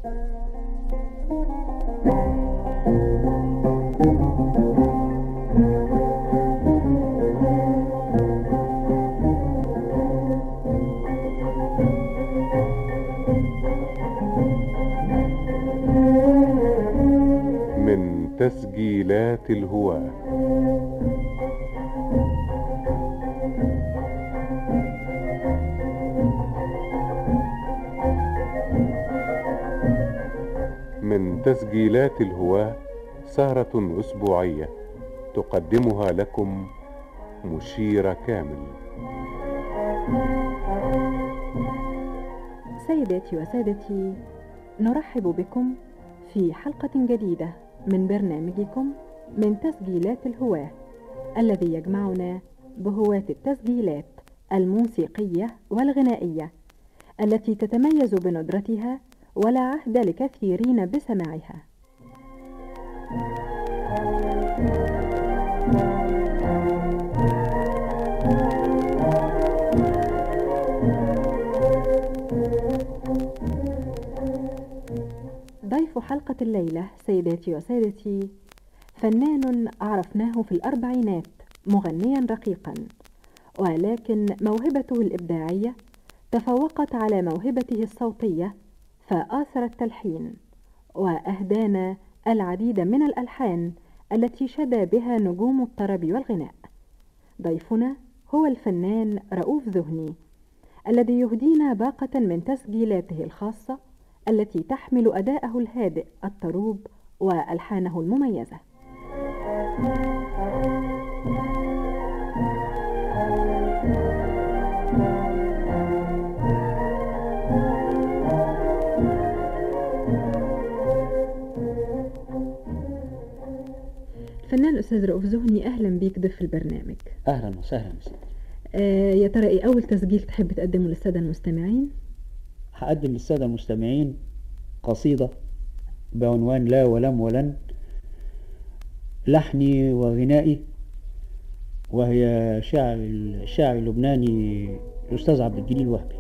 من تسجيلات الهواة. من تسجيلات الهواة سهرة أسبوعية تقدمها لكم مشيرة كامل. سيداتي وسادتي، نرحب بكم في حلقة جديدة من برنامجكم من تسجيلات الهواة، الذي يجمعنا بهواة التسجيلات الموسيقية والغنائية التي تتميز بندرتها ولا عهد لكثيرين بسماعها. ضيف حلقة الليلة سيداتي وسادتي فنان عرفناه في الأربعينات مغنيا رقيقا، ولكن موهبته الإبداعية تفوقت على موهبته الصوتية فآثر التلحين، وأهدانا العديد من الألحان التي شدا بها نجوم الطرب والغناء. ضيفنا هو الفنان رؤوف ذهني، الذي يهدينا باقة من تسجيلاته الخاصة التي تحمل أداءه الهادئ الطروب وألحانه المميزة. الفنان الأستاذ رؤوف ذهني، أهلا بيك ضيف البرنامج. أهلا وسهلا. يا ترى إيه أول تسجيل تحب تقدمه للسادة المستمعين؟ هقدم للسادة المستمعين قصيدة بعنوان لا ولم ولن، لحني وغنائي، وهي الشاعر اللبناني الأستاذ عبد الجليل وهبي.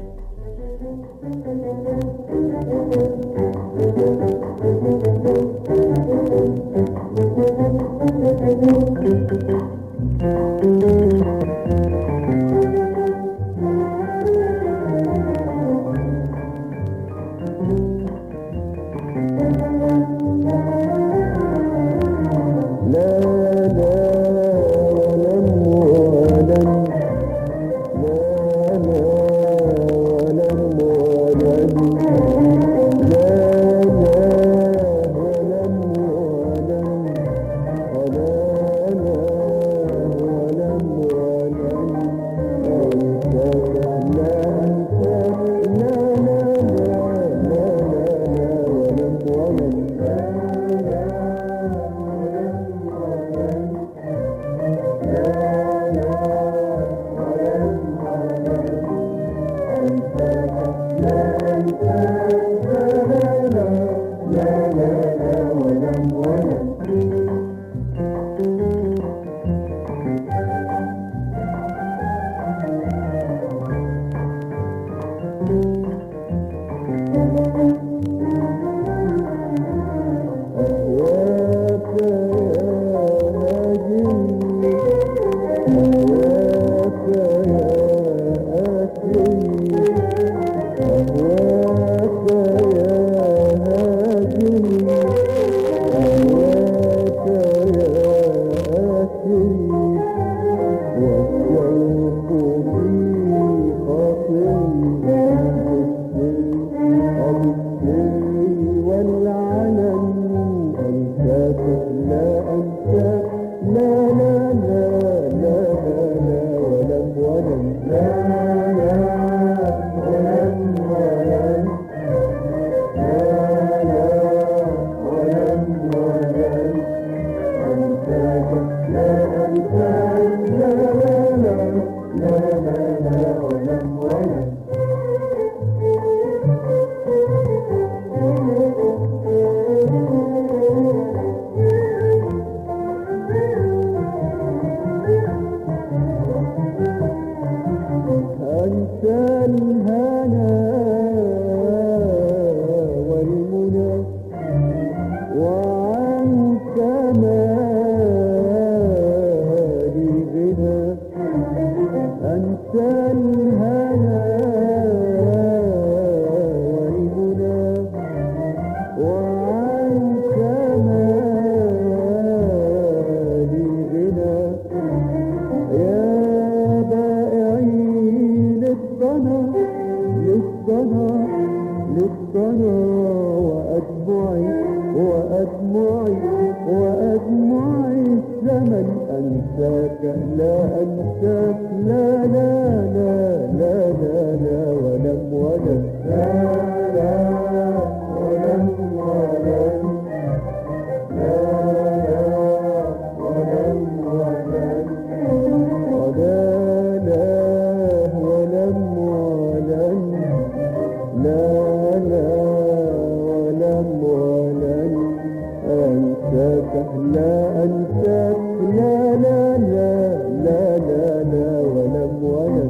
وأضبعي وأدمعي وأدمعي الزمن أنساك لا أنساك لا لا لا لا لا لا ولم ولم لا لا ولم ولم لا لا ولم ولم ولا لا ولم ولم لا لا ولم ولم أنساك لا أنساك لا لا لا لا لا لا ولم ولم.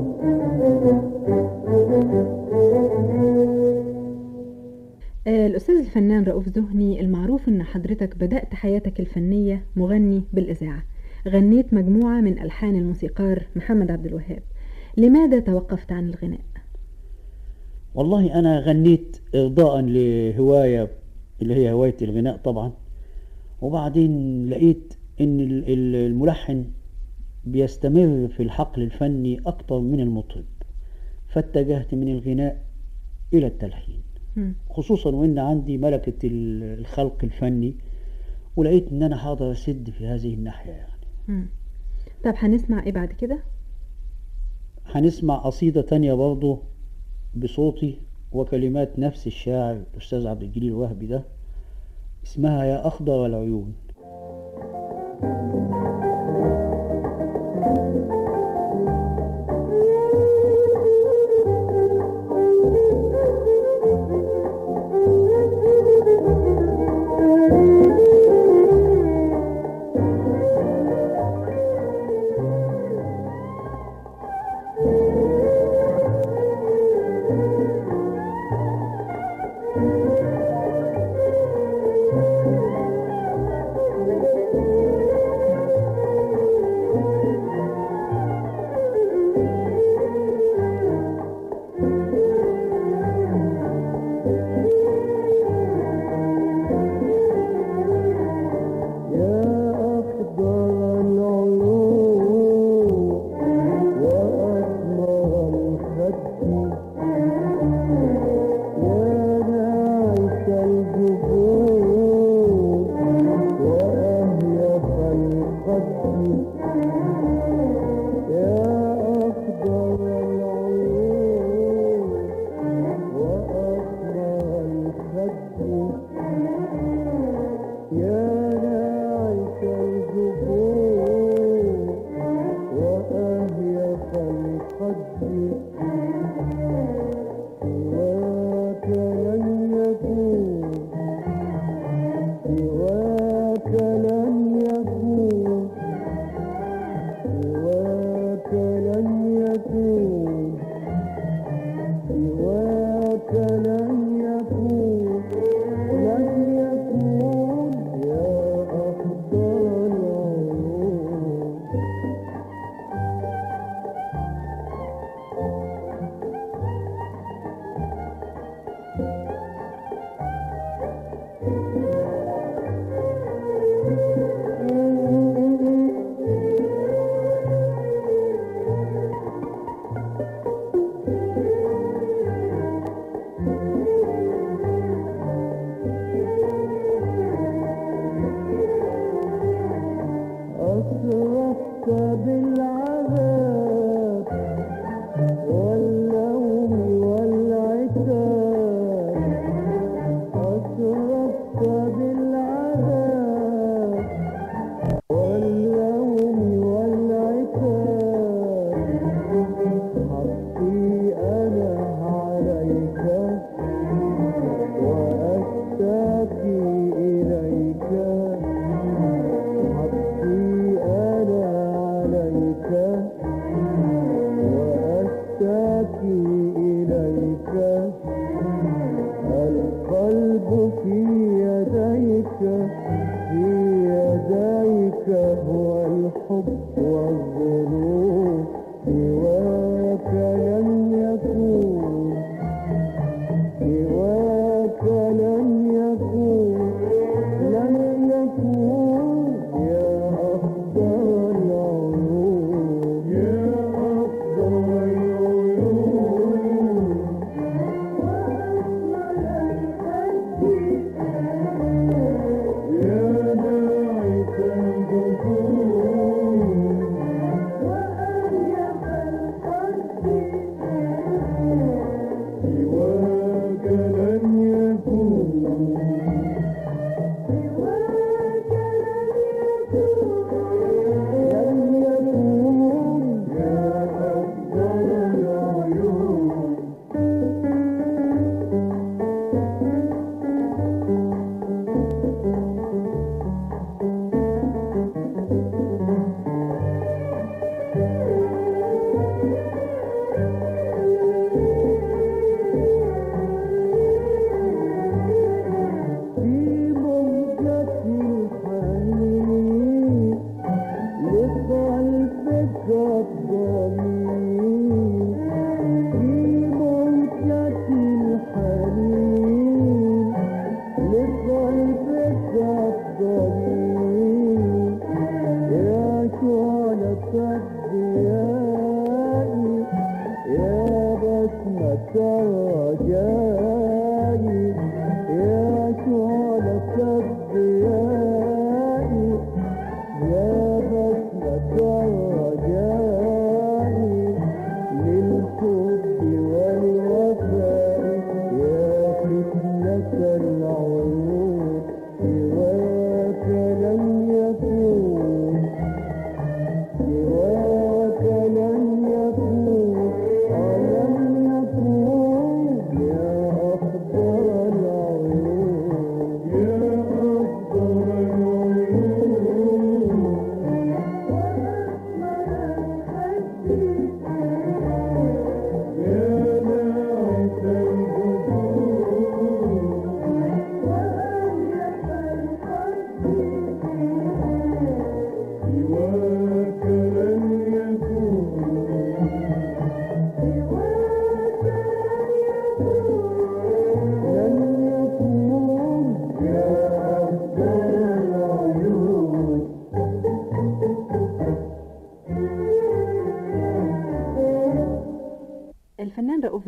الأستاذ الفنان رؤوف زهني، المعروف إن حضرتك بدأت حياتك الفنية مغني بالإذاعة، غنيت مجموعة من ألحان الموسيقار محمد عبد الوهاب، لماذا توقفت عن الغناء؟ والله أنا غنيت إرضاء لهواية اللي هي هواية الغناء طبعا، وبعدين لقيت إن الملحن بيستمر في الحقل الفني أكتر من المطرب، فاتجهت من الغناء إلى التلحين، خصوصا وإن عندي ملكة الخلق الفني، ولقيت إن أنا حاضر أسد في هذه الناحية يعني. طب هنسمع إيه بعد كده؟ هنسمع قصيدة تانية برضه بصوتي وكلمات نفس الشاعر الأستاذ عبد الجليل الوهبي ده، اسمها يا أخضر العيون.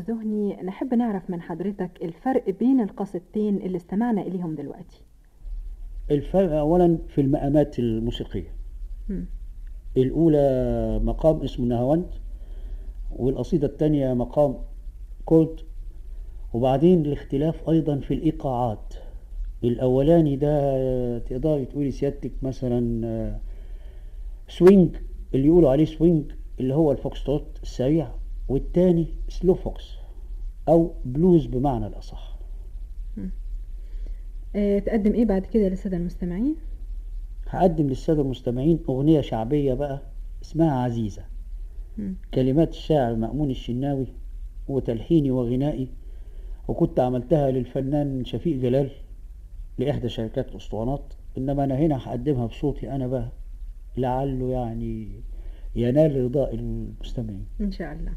ذهني نحب نعرف من حضرتك الفرق بين القصيدتين اللي استمعنا إليهم دلوقتي. الفرق أولا في المقامات الموسيقية. مم. الأولى مقام اسمه نهاوند، والقصيدة الثانية مقام كورد. وبعدين الاختلاف أيضا في الإيقاعات. الأولاني ده تقدري تقولي سيادتك مثلا سوينج، اللي يقولوا عليه سوينج اللي هو الفوكستروت السريع، والتاني سلو فوكس أو بلوز بمعنى الأصح. تقدم إيه بعد كده للسادة المستمعين؟ هقدم للسادة المستمعين أغنية شعبية بقى اسمها عزيزة. كلمات الشاعر مأمون الشناوي وتلحيني وغنائي، وكنت عملتها للفنان شفيق جلال لإحدى شركات الأسطوانات، إنما أنا هنا هقدمها بصوتي أنا بقى، لعله يعني ينال رضاء المستمعين إن شاء الله.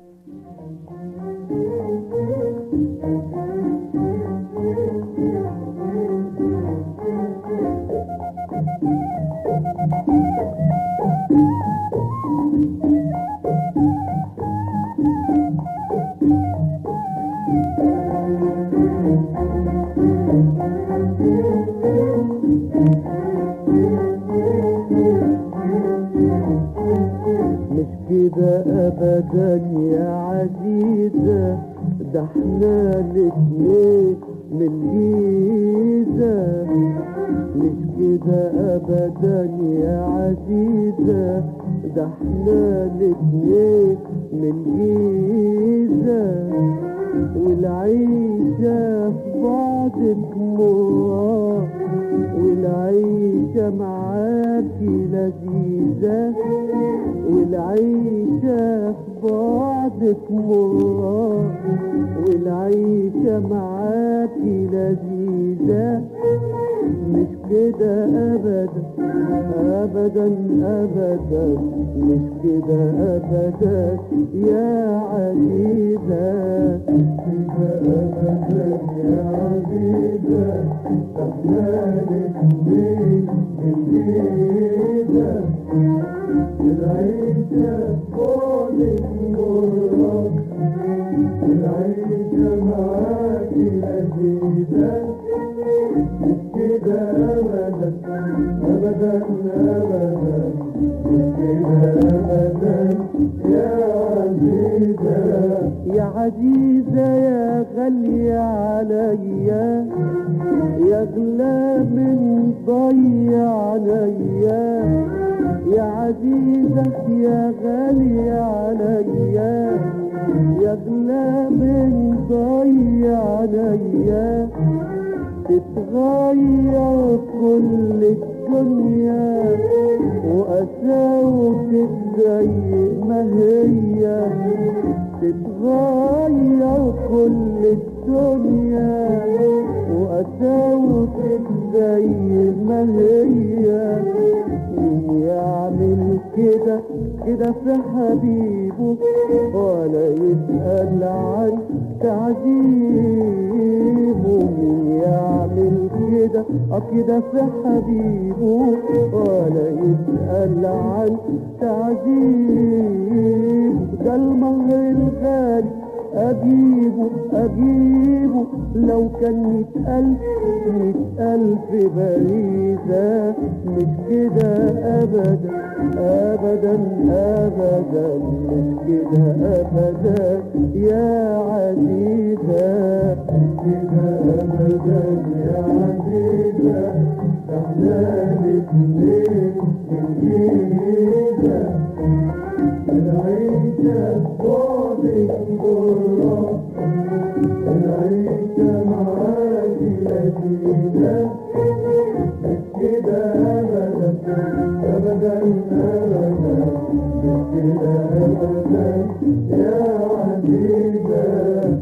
مش كده ابدا يا عزيزة، ده احنا الاتنين من الجيزة. مش كده ابدا يا عزيزة، ده احنا الاتنين من الجيزة. والعيشة في بعضك مرة، والعيشة معاكي لذيذة. والعيشة في بعضك مرة، والعيشة معاكي لذيذة. مش كده أبدا أبدا أبدا، مش كده أبدا يا عزيزة. مش كده أبدا يا عزيزة، احنا الاتنين جديدة. العيشة فوقك مرة، العيشة معاكي لذيذة. مش كده أبدا أبدا أبدا، مش كده أبدا يا عزيزة. يا عزيزة يا غالية عليا، يا غلا من ضيع عليا. يا عزيزة يا غالية عليا، يا غلا من ضيع عليا. تتغير كل الدنيا وقساوتك زي ما هي. تتغير كل الدنيا وقساوتك زي ما هي. مين يعمل كده كده في حبيبه ولا يسأل عن تعذيبه؟ مين يعمل كده كده في حبيبه ولا يسأل عن تعذيبه؟ ده المهر الغالي أجيبه أجيبه لو كان 100,000 باريزة. مش كده أبدا أبدا أبدا، مش كده أبدا يا عزيزة. مش كده أبدا يا عزيزة، احنا الاتنين جديدة. العيشة بعدك مرة، العيشة معاكي لذيذة. مش كده أبدا أبدا أبدا، مش كده أبدا يا عزيزة.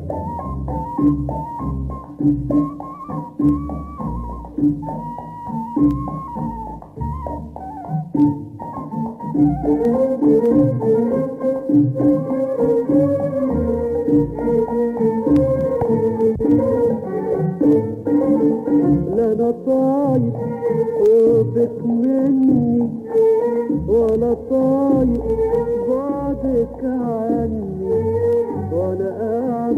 لا انا طايق قربك مني ولا طايق بعدك عني، ولا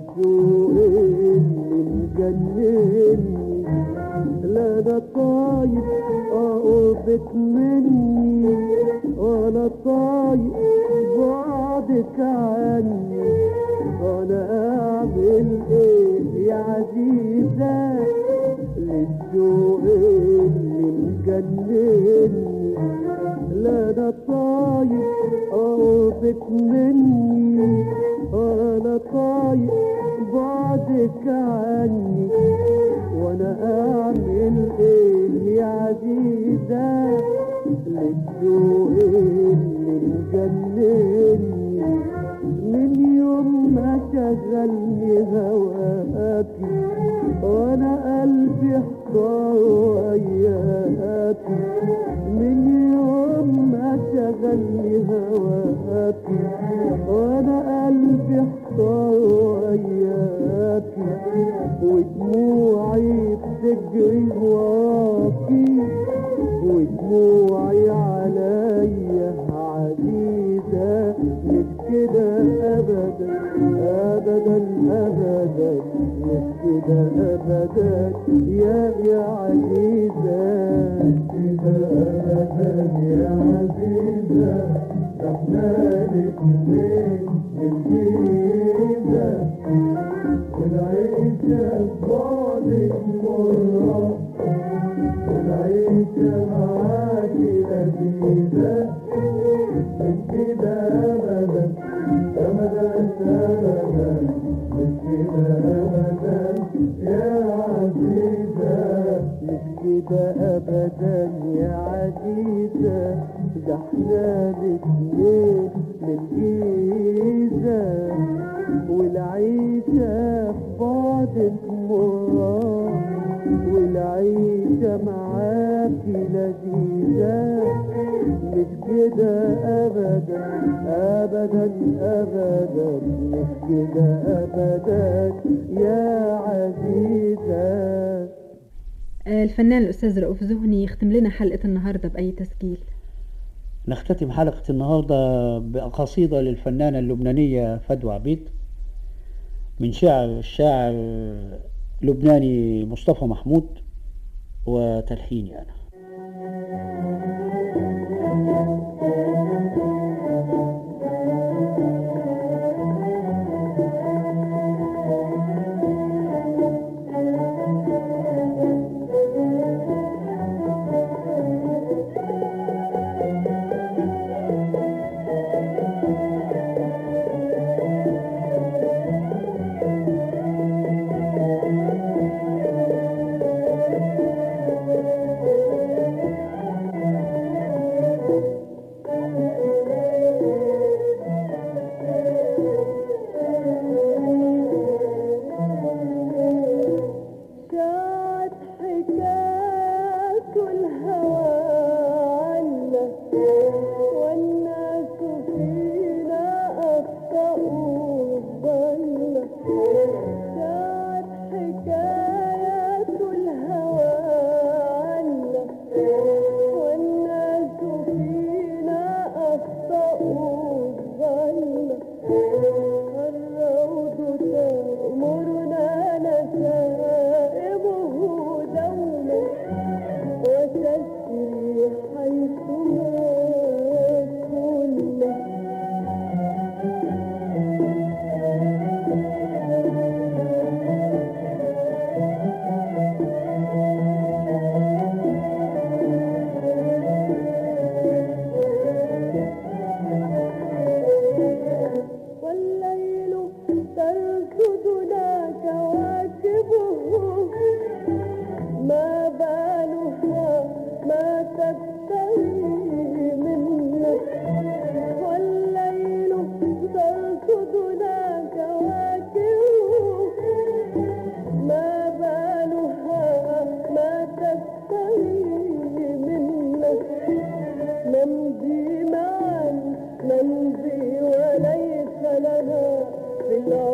للذوق اللي مجنني. لا انا طايق قربك مني ولا طايق بعدك عني. وانا اعمل ايه يا عزيزة للذوق اللي مجنني. لا انا طايق قربك مني ولا طايق بعدك عني. وانا اعمل ايه يا عزيزة للذوق اللي مجنني. من يوم ما شغلني هواكي وانا قلبي احتار وياكي. من يوم ما شغلني هواكي وانا قلبي احتار وياكي. ودموعي بتجري وراكي ودموعي عليا عزيزة. مش كده ابدا ابدا ابدا مش كده ابدا يا عزيزة. مش كده ابدا يا عزيزة احنا الاتنين الجيزة. والعيشة ببعدك مرة والعيشة معاكي لذيذة. مش كده أبدا أبدا أبدا مش كده أبدا يا عزيزة. مش كده أبدا يا عزيزة ده احنا الاتنين من الجيزة. والعيشة في بعدك مرة والعيشة معاكي لذيذة. مش كده أبدا أبدا أبدا مش كده أبدا يا عزيزة. الفنان الأستاذ رؤوف زهني يختم لنا حلقة النهاردة بأي تسجيل. نختتم حلقة النهاردة بقصيدة للفنانة اللبنانية فدوى عبيد من شعر الشاعر لبناني مصطفى محمود وتلحيني أنا.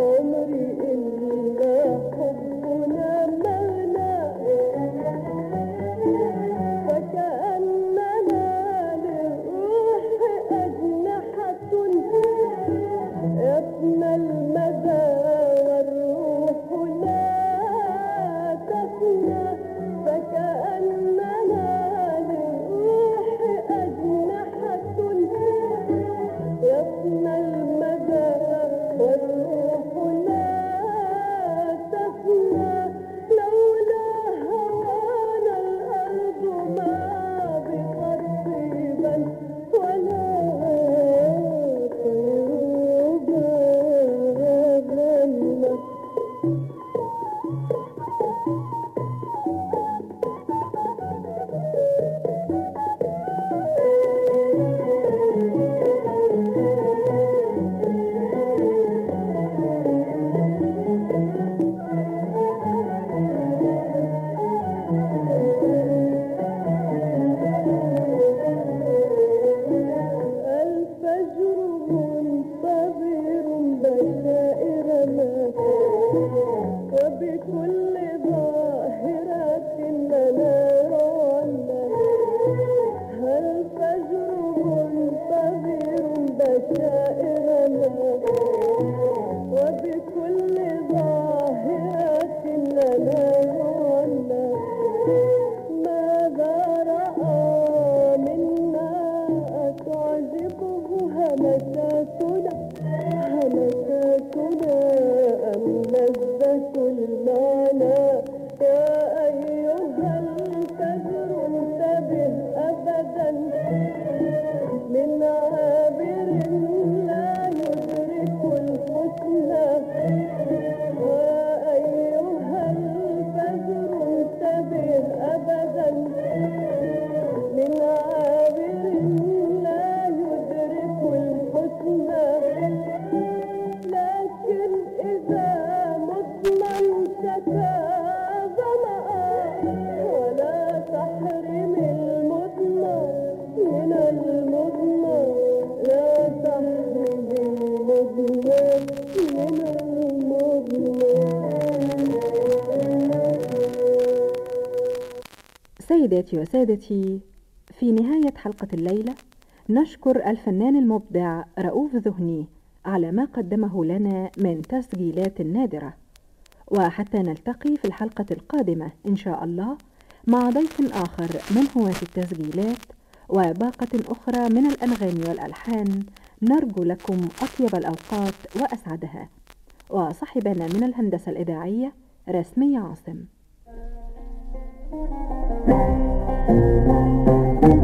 العمر إلا حبنا مغنى أنفسنا فكأننا للروح أجنحة يفنى المدى والروح لا تفنى لولا هوانا الأرض ما بقت طيبا ولا وبكل ظاهرة ننالنا الفجر منتظر بشائرنا وبكل ظاهرة ننالنا ماذا رأى منا أتعجبه همساتنا أم لذة المعنى يا أيها الفجر انتبه أبدا من عابر لا يدرك الحسنى يا أيها الفجر انتبه أبدا من عابر لا يدرك الحسنى لكن إذا مضمن تكاظم ولا تحرم المضمر من المضمر لا تحرم المضمر من المضمر. سيداتي وسادتي، في نهاية حلقة الليلة نشكر الفنان المبدع رؤوف ذهني على ما قدمه لنا من تسجيلات نادرة، وحتى نلتقي في الحلقة القادمة إن شاء الله مع ضيف آخر من هواة التسجيلات وباقة أخرى من الأنغام والألحان، نرجو لكم أطيب الأوقات وأسعدها. وصاحبنا من الهندسة الإذاعية رسمية عاصم.